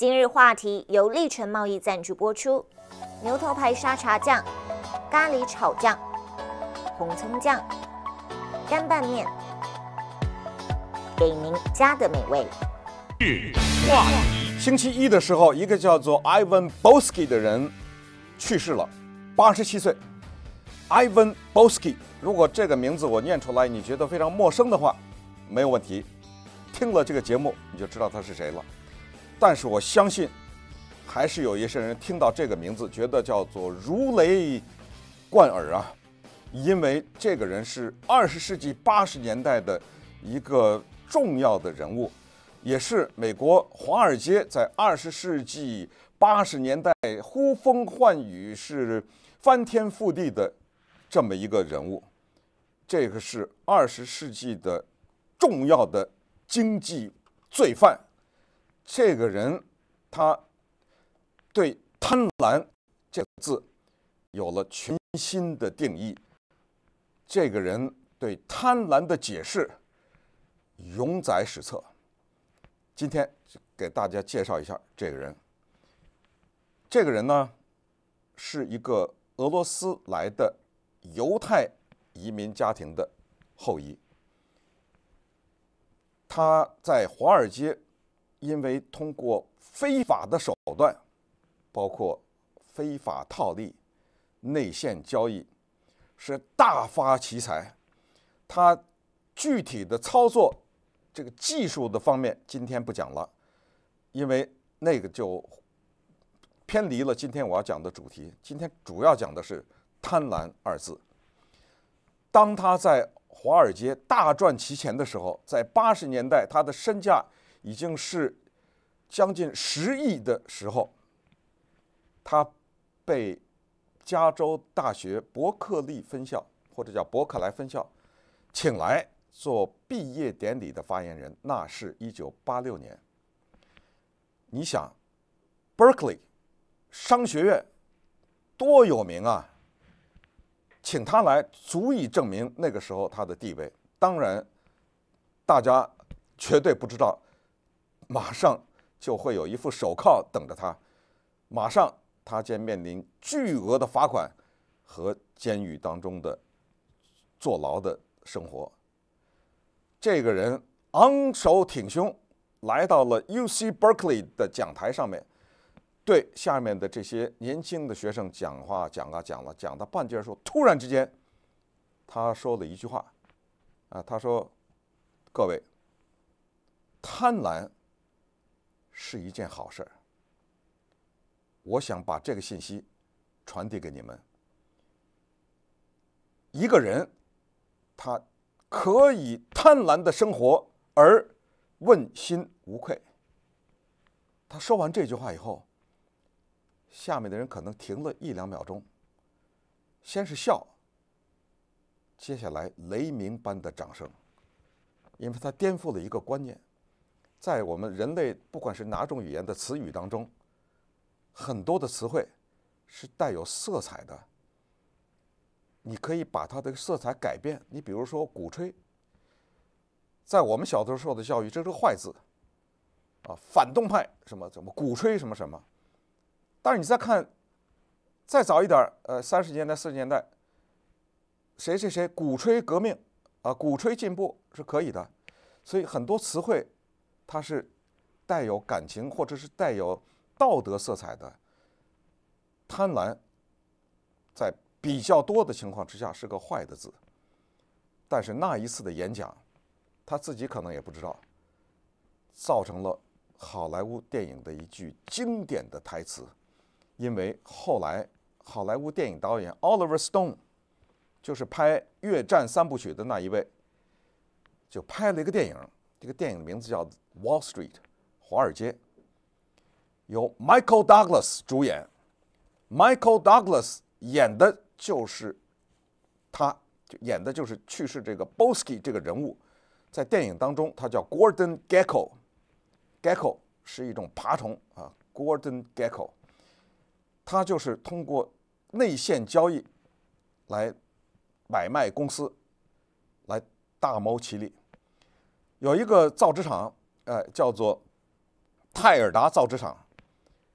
今日话题由立成贸易赞助播出。牛头牌沙茶酱、咖喱炒酱、红葱酱、干拌面，给您家的美味。 话题。星期一的时候，一个叫做 Ivan Boesky 的人去世了，87岁。Ivan Boesky， 如果这个名字我念出来你觉得非常陌生的话，没有问题，听了这个节目你就知道他是谁了。但是我相信，还是有一些人听到这个名字，觉得叫做如雷贯耳啊，因为这个人是20世纪80年代的一个重要的人物，也是美国华尔街在20世纪80年代呼风唤雨，是翻天覆地的这么一个人物。这个是20世纪的重要的经济罪犯。这个人他对贪婪这个字有了全新的定义，这个人对贪婪的解释永载史册。今天给大家介绍一下这个人。这个人呢，是一个俄罗斯来的犹太移民家庭的后裔。他在华尔街因为通过非法的手段，包括非法套利、内线交易，是大发其财。他具体的操作这个技术的方面今天不讲了，因为那个就偏离了今天我要讲的主题。今天主要讲的是贪婪二字。当他在华尔街大赚其钱的时候，在80年代他的身价已经是将近10亿的时候，他被加州大学伯克利分校或者叫伯克莱分校请来做毕业典礼的发言人，那是1986年。你想 Berkeley 商学院多有名啊，请他来足以证明那个时候他的地位。当然大家绝对不知道，马上就会有一副手铐等着他，马上他将面临巨额的罚款和监狱当中的坐牢的生活。这个人昂首挺胸来到了 UC Berkeley 的讲台上面，对下面的这些年轻的学生讲话，讲到半截的时候，突然之间他说了一句话他说：各位，贪婪是一件好事儿，我想把这个信息传递给你们。一个人他可以贪婪的生活而问心无愧。他说完这句话以后，下面的人可能停了1-2秒钟，先是笑，接下来雷鸣般的掌声，因为他颠覆了一个观念。在我们人类不管是哪种语言的词语当中，很多的词汇是带有色彩的，你可以把它的色彩改变。你比如说鼓吹，在我们小的时候的教育，这是个坏字反动派什么鼓吹什么什么。但是你再看再早一点30年代40年代，谁谁谁鼓吹革命鼓吹进步是可以的。所以很多词汇它是带有感情或者是带有道德色彩的。贪婪在比较多的情况之下是个坏的字，但是那一次的演讲他自己可能也不知道，造成了好莱坞电影的一句经典的台词。因为后来好莱坞电影导演 Oliver Stone 就是拍《越战3部曲》的那一位，就拍了一个电影，这个电影的名字叫 Wall Street 华尔街，由 Michael Douglas 主演。Michael Douglas 演的就是他，演的就是去世这个 Boesky 这个人物。在电影当中他叫 Gordon Gekko， Gecko 是一种爬虫Gordon Gekko， 他就是通过内线交易来买卖公司，来大谋其利。有一个造纸厂叫做泰尔达造纸厂，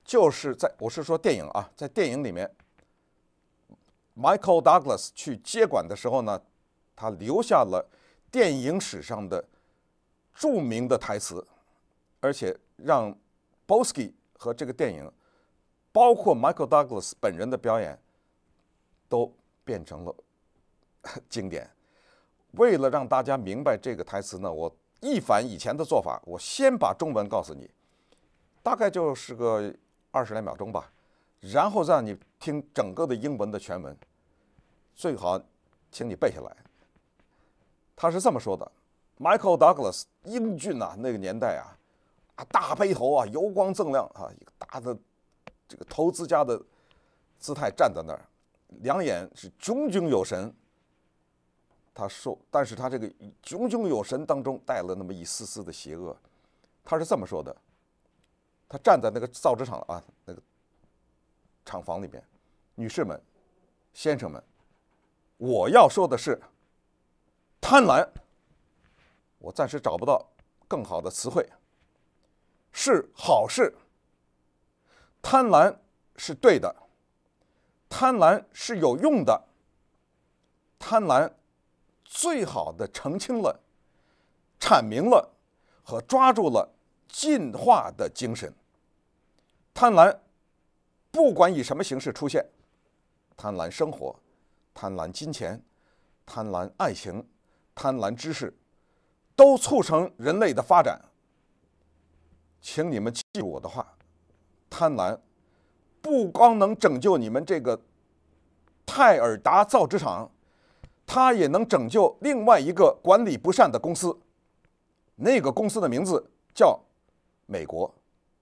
就是我是说电影啊，在电影里面 ，Michael Douglas 去接管的时候呢，他留下了电影史上的著名的台词，而且让 Bosky 和这个电影，包括 Michael Douglas 本人的表演，都变成了经典。为了让大家明白这个台词呢，我一反以前的做法，我先把中文告诉你，大概就是个20来秒钟吧，然后让你听整个的英文的全文，最好请你背下来。他是这么说的 ：Michael Douglas 英俊啊，那个年代啊，大背头啊，油光锃亮啊，一个大的这个投资家的姿态站在那儿，两眼是炯炯有神。他说，但是他这个炯炯有神当中带了那么一丝丝的邪恶。他是这么说的：他站在那个造纸厂啊，那个厂房里边，女士们、先生们，我要说的是，贪婪，我暂时找不到更好的词汇，是好事。贪婪是对的，贪婪是有用的，贪婪最好的澄清了、阐明了和抓住了进化的精神。贪婪不管以什么形式出现，贪婪生活、贪婪金钱、贪婪爱情、贪婪知识，都促成人类的发展。请你们记住我的话，贪婪不光能拯救你们这个泰尔达造纸厂，它也能拯救另外一个管理不善的公司，那个公司的名字叫美国。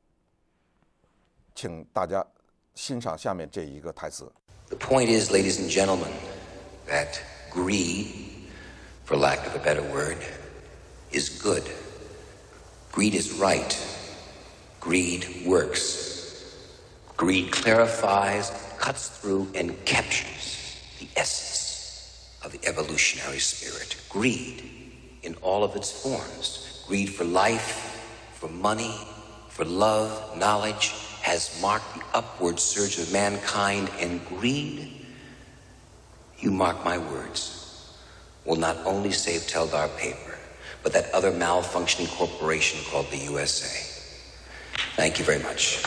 请大家欣赏下面这一个台词。 The point is, ladies and gentlemen, that greed, for lack of a better word, is good. Greed is right. Greed works. Greed clarifies, cuts through, and captures the essence of the evolutionary spirit. Greed in all of its forms. Greed for life, for money, for love, knowledge, has marked the upward surge of mankind, and greed, you mark my words, will not only save Teldar Paper, but that other malfunctioning corporation called the USA. Thank you very much.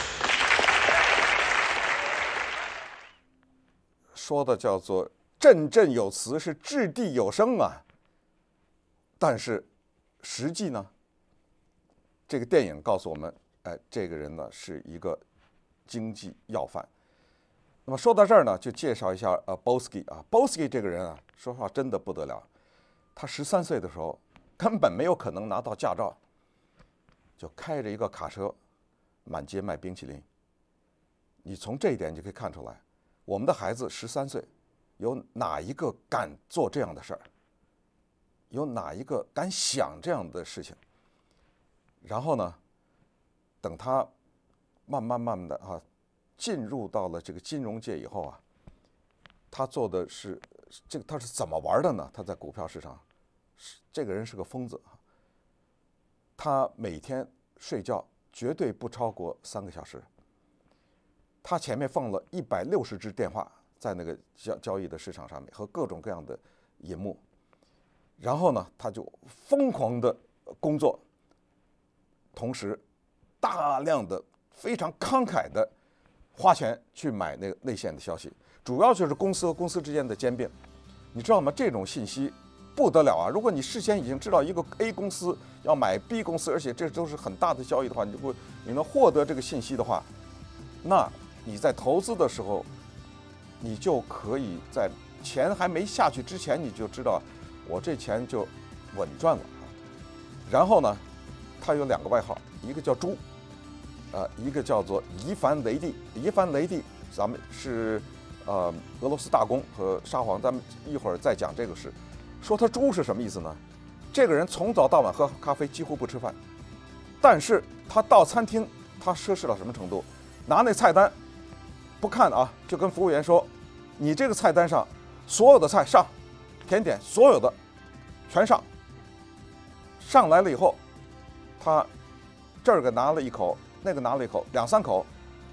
说的叫做振振有词，是掷地有声啊。但是实际呢，这个电影告诉我们，这个人呢是一个经济要犯。那么说到这儿呢，就介绍一下Bosky 啊。Bosky 这个人啊，说实话真的不得了。他13岁的时候根本没有可能拿到驾照，就开着一个卡车满街卖冰淇淋。你从这一点就可以看出来，我们的孩子13岁，有哪一个敢做这样的事儿？有哪一个敢想这样的事情？然后呢，等他慢慢的啊，进入到了这个金融界以后啊，他做的是这个，他是怎么玩的呢？他在股票市场，这个人是个疯子啊。他每天睡觉绝对不超过3个小时。他前面放了160只电话在那个交易的市场上面，和各种各样的银幕。然后呢，他就疯狂的工作，同时大量的非常慷慨的花钱去买那个内线的消息，主要就是公司和公司之间的兼并。你知道吗？这种信息不得了啊！如果你事先已经知道一个 A 公司要买 B 公司，而且这都是很大的交易的话，你能获得这个信息的话，那你在投资的时候，你就可以在钱还没下去之前，你就知道我这钱就稳赚了啊。然后呢，他有2个外号，一个叫猪，一个叫做伊凡雷帝。伊凡雷帝，咱们是俄罗斯大公和沙皇，咱们一会儿再讲这个事。说他猪是什么意思呢？这个人从早到晚喝咖啡，几乎不吃饭，但是他到餐厅，他奢侈到什么程度？拿那菜单不看啊，就跟服务员说：“你这个菜单上所有的菜上，甜点所有的全上。”上来了以后，他这个拿了一口，那个拿了一口，2、3口，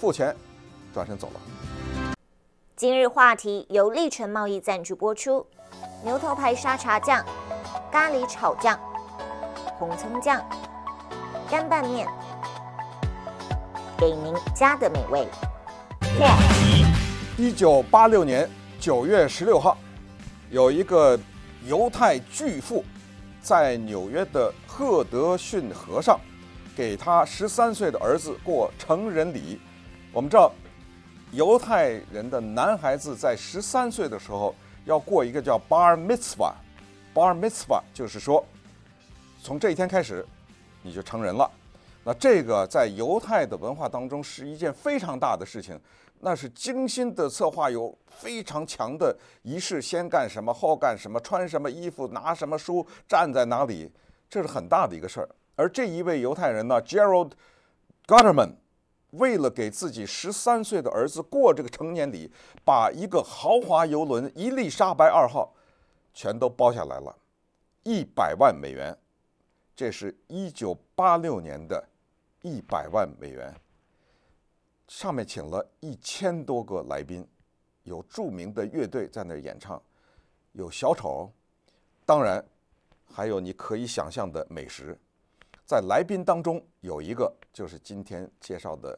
付钱，转身走了。 今日话题由立成贸易赞助播出，牛头牌沙茶酱、咖喱炒酱、红葱酱、干拌面，给您家的美味。 话题：1986年9月16号，有一个犹太巨富在纽约的赫德逊河上，给他13岁的儿子过成人礼。我们知道，犹太人的男孩子在13岁的时候要过一个叫 bar mitzvah。bar mitzvah 就是说，从这一天开始，你就成人了。那这个在犹太的文化当中是一件非常大的事情，那是精心的策划，有非常强的仪式，先干什么，后干什么，穿什么衣服，拿什么书，站在哪里，这是很大的一个事儿。而这一位犹太人呢 ，Gerald Gutterman， 为了给自己13岁的儿子过这个成年礼，把一个豪华游轮伊丽莎白2号全都包下来了，100万美元，这是1986年的100万美元。上面请了1000多个来宾，有著名的乐队在那儿演唱，有小丑，当然还有你可以想象的美食。在来宾当中有一个就是今天介绍的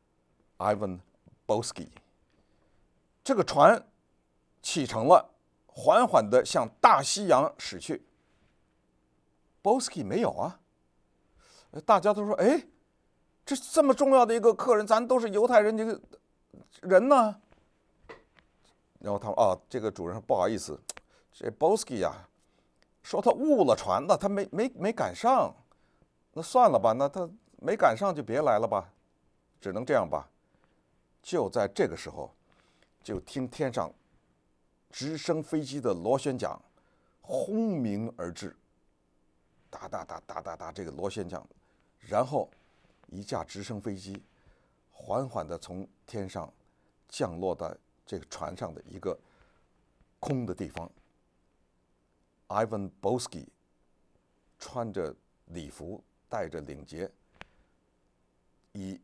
Ivan Boesky。这个船启程了，缓缓地向大西洋驶去。Boesky 没有啊，大家都说，哎，这么重要的一个客人，咱都是犹太人，这个人呢？然后他们这个主人说不好意思，这 Boesky 呀，说他误了船了，他没赶上。那算了吧，那他没赶上就别来了吧，只能这样吧。就在这个时候，就听天上直升飞机的螺旋桨轰鸣而至，哒哒哒哒哒哒，这个螺旋桨，然后一架直升飞机缓缓地从天上降落在这个船上的一个空的地方。Ivan Boesky 穿着礼服，带着领结，以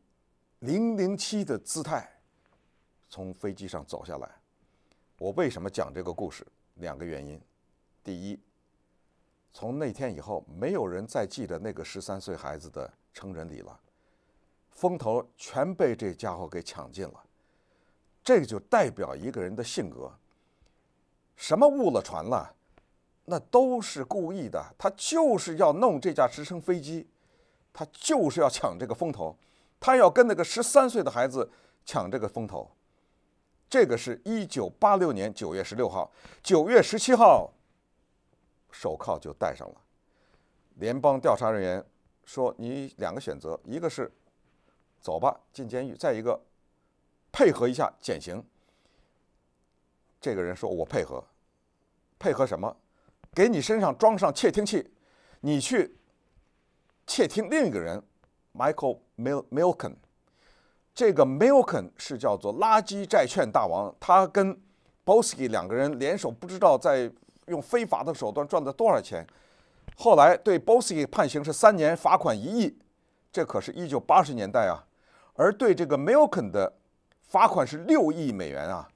007的姿态从飞机上走下来。我为什么讲这个故事？2个原因。第一，从那天以后，没有人再记得那个13岁孩子的成人礼了，风头全被这家伙给抢尽了。这个就代表一个人的性格，什么误了船了，那都是故意的，他就是要弄这架直升飞机，他就是要抢这个风头，他要跟那个13岁的孩子抢这个风头。这个是1986年9月16号，9月17号，手铐就戴上了。联邦调查人员说，你2个选择，一个是走吧，进监狱，再一个配合一下减刑。这个人说，我配合。配合什么？给你身上装上窃听器，你去窃听另一个人 Michael Milken。 这个 Milken 是叫做垃圾债券大王，他跟 Boesky 2个人联手，不知道在用非法的手段赚了多少钱。后来对 Boesky 判刑是3年，罚款1亿，这可是1980年代啊。而对这个 Milken 的罚款是6亿美元啊。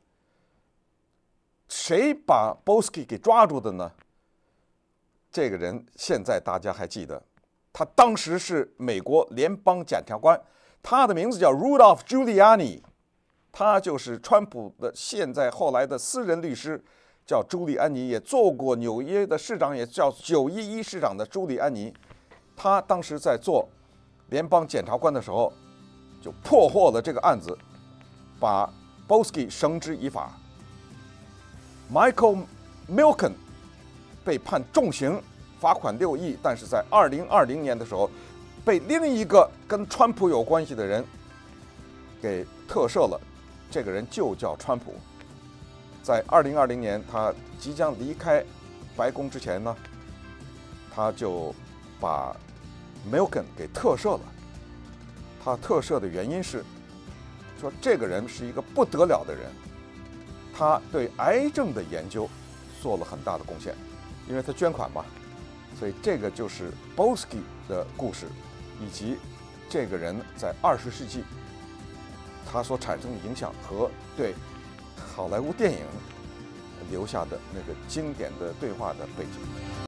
谁把 Boesky 给抓住的呢？这个人现在大家还记得，他当时是美国联邦检察官，他的名字叫 Rudolph Giuliani， 他就是川普的现在后来的私人律师，叫朱利安尼，也做过纽约的市长，也叫911市长的朱利安尼。他当时在做联邦检察官的时候，就破获了这个案子，把 Boesky 绳之以法。Michael Milken 被判重刑，罚款6亿，但是在2020年的时候，被另一个跟川普有关系的人给特赦了。这个人就叫川普。在2020年他即将离开白宫之前呢，他就把 Milken 给特赦了。他特赦的原因是说，这个人是一个不得了的人，他对癌症的研究做了很大的贡献，因为他捐款嘛。所以这个就是 Boesky 的故事，以及这个人在20世纪它所产生的影响和对好莱坞电影留下的那个经典的对话的背景。